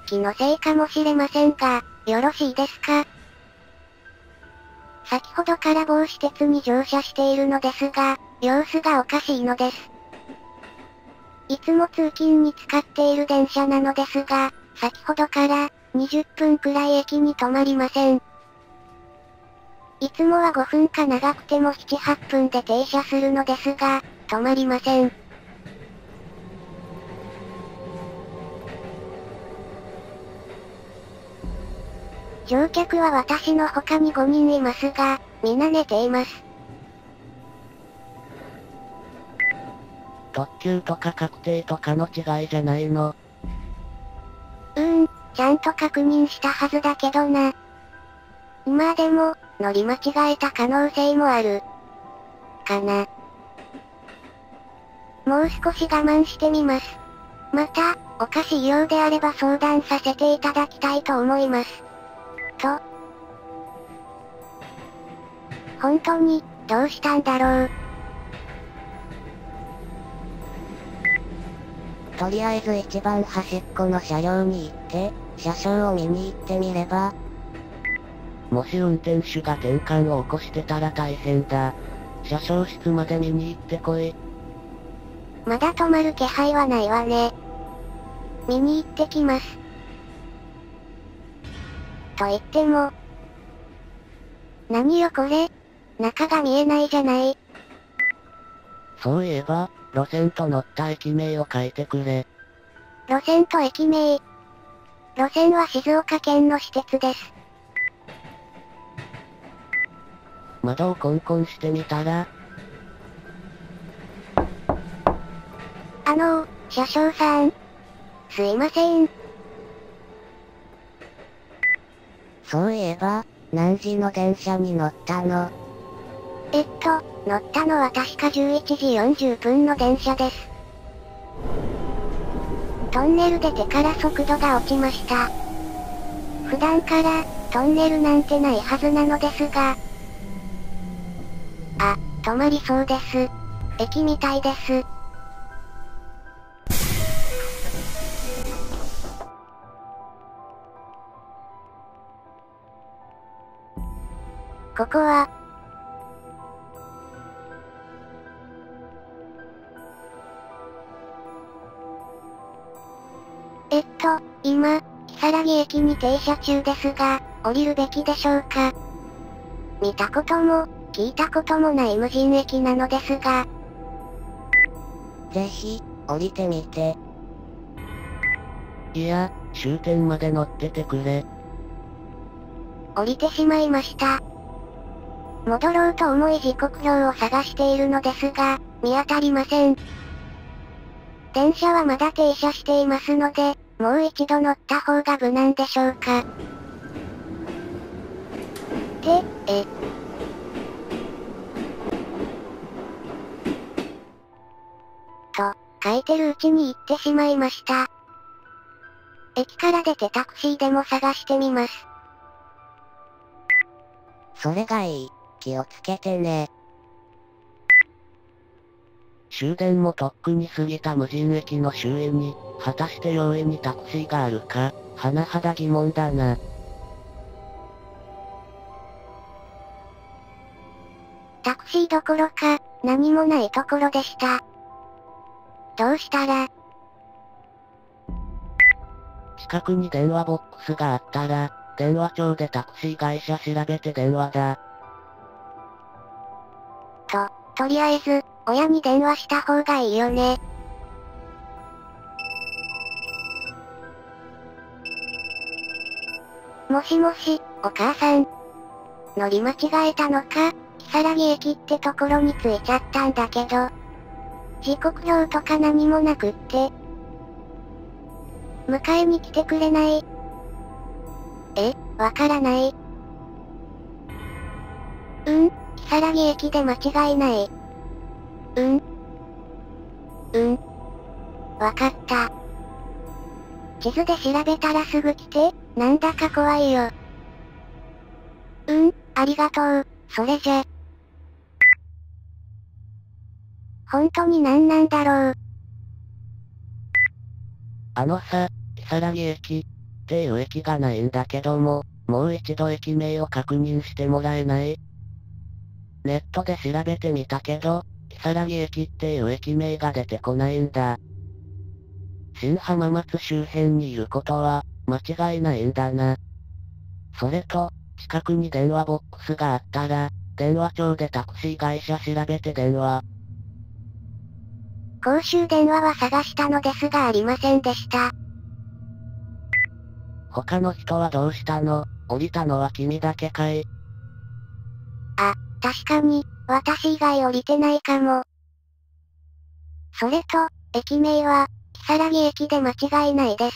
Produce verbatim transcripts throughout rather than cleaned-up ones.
気のせいかもしれませんが、よろしいですか？先ほどから某私鉄に乗車しているのですが、様子がおかしいのです。いつも通勤に使っている電車なのですが、先ほどからにじゅっぷんくらい駅に止まりません。いつもはごふんか長くてもなな、はっぷんで停車するのですが、止まりません。乗客は私の他にごにんいますが、皆寝ています。 特急とか確定とかの違いじゃないの？ うーん、ちゃんと確認したはずだけどな。今でも、乗り間違えた可能性もある。かな。もう少し我慢してみます。また、おかしいようであれば相談させていただきたいと思います。と。本当に、どうしたんだろう。 とりあえず一番端っこの車両に行って、車掌を見に行ってみれば。 もし運転手が転換を起こしてたら大変だ。車掌室まで見に行ってこい。 まだ止まる気配はないわね。見に行ってきます。と言っても。何よこれ。中が見えないじゃない。 そういえば、路線と乗った駅名を書いてくれ。 路線と駅名。路線は静岡県の私鉄です。 窓をコンコンしてみたら。 あのー、車掌さん。すいません。 そういえば、何時の電車に乗ったの？ えっと、乗ったのは確かじゅういちじよんじゅっぷんの電車です。トンネル出てから速度が落ちました。普段から、トンネルなんてないはずなのですが。あ、止まりそうです。駅みたいです。ここは、えっと、今、木更木駅に停車中ですが、降りるべきでしょうか？見たことも、聞いたこともない無人駅なのですが。 ぜひ、降りてみて。 いや、終点まで乗っててくれ。 降りてしまいました。戻ろうと思い時刻表を探しているのですが、見当たりません。電車はまだ停車していますので、もう一度乗った方が無難でしょうか。て、え。と、書いてるうちに行ってしまいました。駅から出てタクシーでも探してみます。 それがいい。気をつけてね。 終電もとっくに過ぎた無人駅の周囲に、果たして容易にタクシーがあるか、甚だ疑問だな。 タクシーどころか、何もないところでした。どうしたら。 近くに電話ボックスがあったら、電話帳でタクシー会社調べて電話だ。 と、とりあえず、親に電話した方がいいよね。もしもし、お母さん。乗り間違えたのか、木更木駅ってところに着いちゃったんだけど。時刻表とか何もなくって。迎えに来てくれない？え、わからない。うん、木更木駅で間違いない。うん。うん。わかった。地図で調べたらすぐ来て、なんだか怖いよ。うん、ありがとう、それじゃ。本当に何なんだろう。 あのさ、木更木駅、 っていう駅がないんだけども、もう一度駅名を確認してもらえない？ネットで調べてみたけど、如月駅っていう駅名が出てこないんだ。新浜松周辺にいることは、間違いないんだな。それと、近くに電話ボックスがあったら、電話帳でタクシー会社調べて電話。 公衆電話は探したのですがありませんでした。 他の人はどうしたの？降りたのは君だけかい？ あ、確かに、私以外降りてないかも。それと、駅名は、如月駅で間違いないです。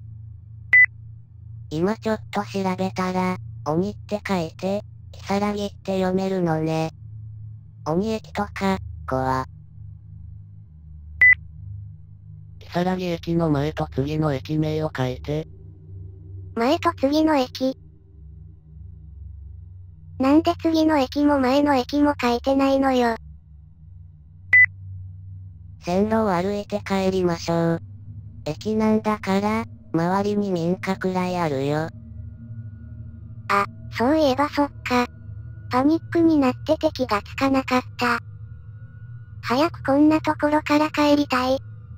今ちょっと調べたら、鬼って書いて、如月って読めるのね。鬼駅とか、こは。 如月駅の前と次の駅名を書いて。 前と次の駅。なんで次の駅も前の駅も書いてないのよ。 線路を歩いて帰りましょう。駅なんだから、周りに民家くらいあるよ。 あ、そういえばそっか。パニックになってて気がつかなかった。早くこんなところから帰りたい。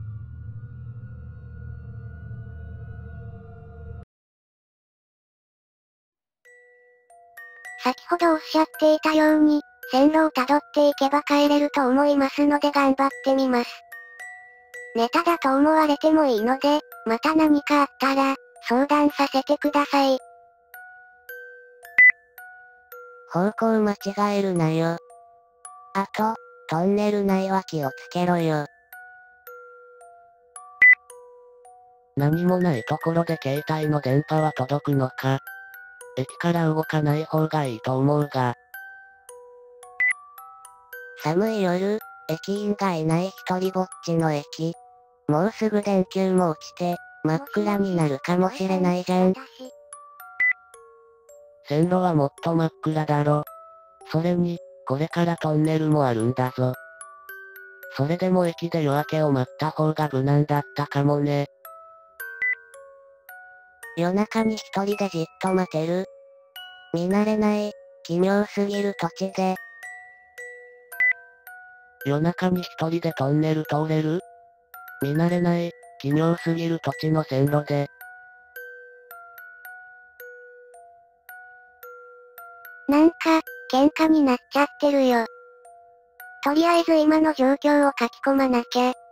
先ほどおっしゃっていたように、線路をたどっていけば帰れると思いますので頑張ってみます。ネタだと思われてもいいので、また何かあったら、相談させてください。 方向間違えるなよ。あと、トンネル内は気をつけろよ。 何もないところで携帯の電波は届くのか？駅から動かない方がいいと思うが。 寒い夜、駅員がいない一人ぼっちの駅。もうすぐ電球も落ちて、真っ暗になるかもしれないじゃん。 線路はもっと真っ暗だろ。それに、これからトンネルもあるんだぞ。それでも駅で夜明けを待った方が無難だったかもね。 夜中に一人でじっと待てる。見慣れない、奇妙すぎる土地で。 夜中に一人でトンネル通れる？見慣れない、奇妙すぎる土地の線路で。 なんか、喧嘩になっちゃってるよ。とりあえず今の状況を書き込まなきゃ。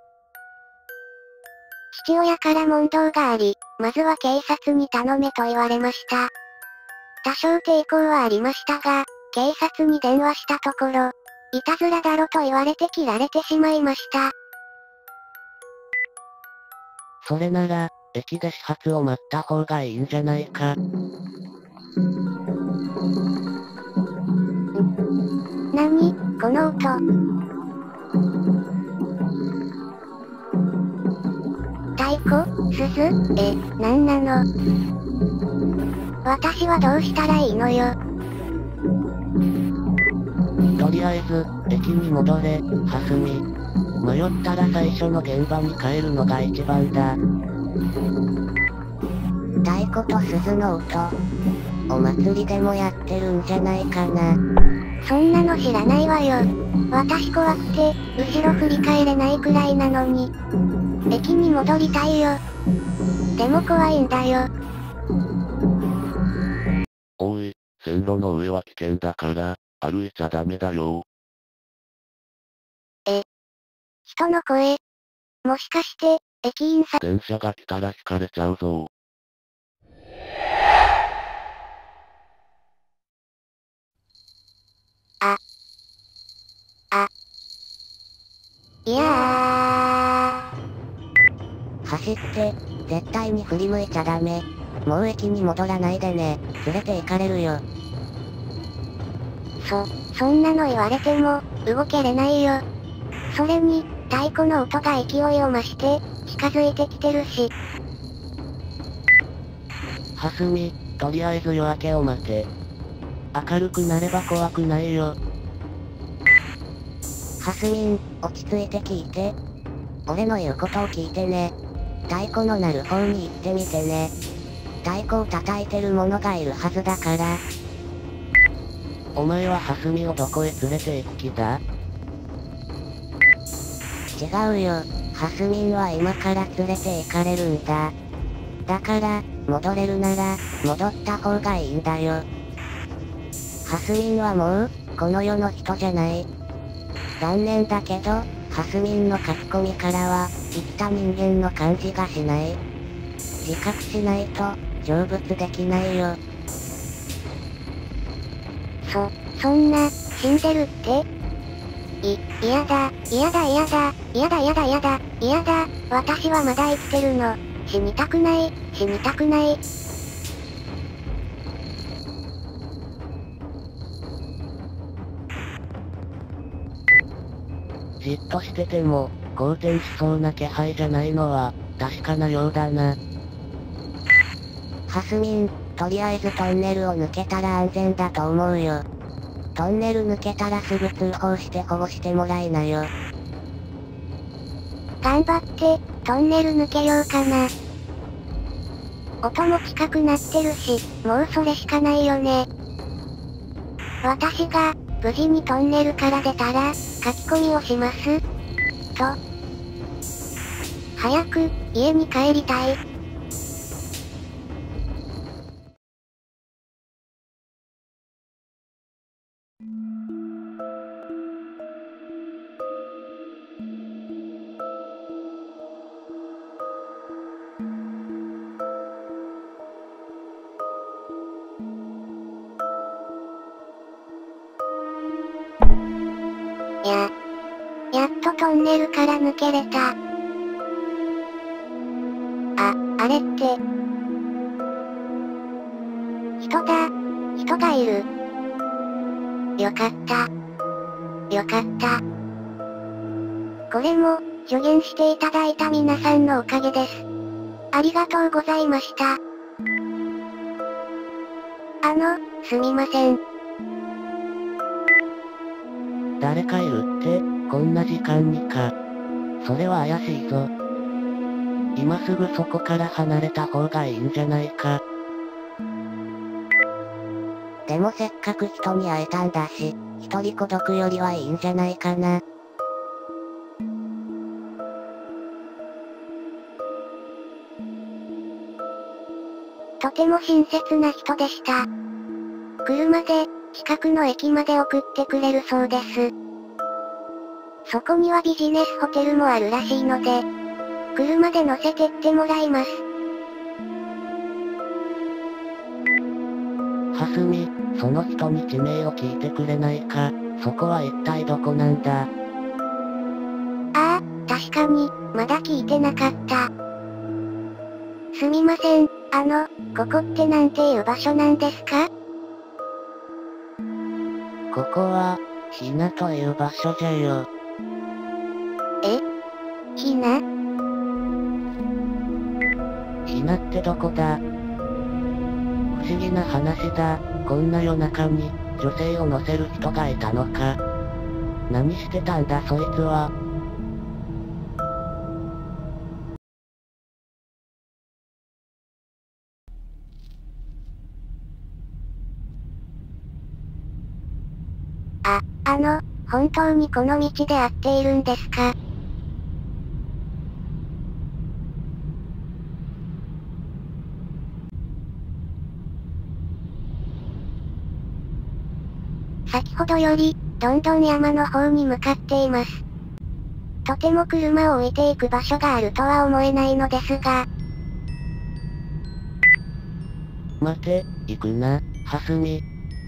父親から問答があり、まずは警察に頼めと言われました。多少抵抗はありましたが、警察に電話したところ、いたずらだろと言われて切られてしまいました。 それなら、駅で始発を待った方がいいんじゃないか。 なに、この音。太鼓？鈴？え、なんなの？私はどうしたらいいのよ。 とりあえず、駅に戻れ、はすみ。迷ったら最初の現場に帰るのが一番だ。 太鼓と鈴の音。お祭りでもやってるんじゃないかな。 そんなの知らないわよ。私怖くて、後ろ振り返れないくらいなのに。駅に戻りたいよ。でも怖いんだよ。 おい、線路の上は危険だから、歩いちゃダメだよ。 え、人の声。もしかして、駅員さん。 電車が来たら引かれちゃうぞ。 あ。あ。いやー。走って、絶対に振り向いちゃダメ。もう駅に戻らないでね。連れて行かれるよ。 そ、そんなの言われても、動けれないよ。それに、太鼓の音が勢いを増して、近づいてきてるし。 はすみ、とりあえず夜明けを待て。明るくなれば怖くないよ。 はすみん、落ち着いて聞いて。俺の言うことを聞いてね。太鼓の鳴る方に行ってみてね。 太鼓を叩いてる者がいるはずだから。 お前はハスミをどこへ連れて行く気だ？ 違うよ。ハスミンは今から連れて行かれるんだ。だから、戻れるなら、戻った方がいいんだよ。ハスミンはもう、この世の人じゃない。残念だけど、ハスミンの書き込みからは、生きた人間の感じがしない。自覚しないと、成仏できないよ。 そ、そんな、死んでるって？い、嫌だ、嫌だ嫌だ、嫌だ嫌だ嫌だ、嫌だ、私はまだ生きてるの。死にたくない、死にたくない。 じっとしてても、好転しそうな気配じゃないのは、確かなようだな。 ハスミン、とりあえずトンネルを抜けたら安全だと思うよ。トンネル抜けたらすぐ通報して保護してもらいなよ。 頑張って、トンネル抜けようかな。音も近くなってるし、もうそれしかないよね。私が、無事にトンネルから出たら、書き込みをします。と。早く、家に帰りたい。や、やっとトンネルから抜けれた。あ、あれって。人だ、人がいる。よかった。よかった。これも、助言していただいた皆さんのおかげです。ありがとうございました。あの、すみません。 誰かいるって、こんな時間にか。それは怪しいぞ。今すぐそこから離れた方がいいんじゃないか。 でもせっかく人に会えたんだし、一人孤独よりはいいんじゃないかな。 とても親切な人でした。車で、近くの駅まで送ってくれるそうです。そこにはビジネスホテルもあるらしいので、車で乗せてってもらいます。 はすみ、その人に地名を聞いてくれないか。そこは一体どこなんだ？ ああ、確かに、まだ聞いてなかった。すみません、あの、ここってなんていう場所なんですか？ ここは、ひなという場所じゃよ。 え？ひな？ ひなってどこだ？不思議な話だ。こんな夜中に、女性を乗せる人がいたのか。何してたんだそいつは。 あ、あの、本当にこの道で合っているんですか？先ほどより、どんどん山の方に向かっています。とても車を置いていく場所があるとは思えないのですが。 待て、行くな、はすみ。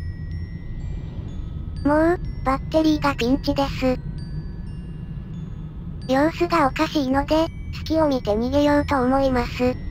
もう、バッテリーがピンチです。様子がおかしいので、隙を見て逃げようと思います。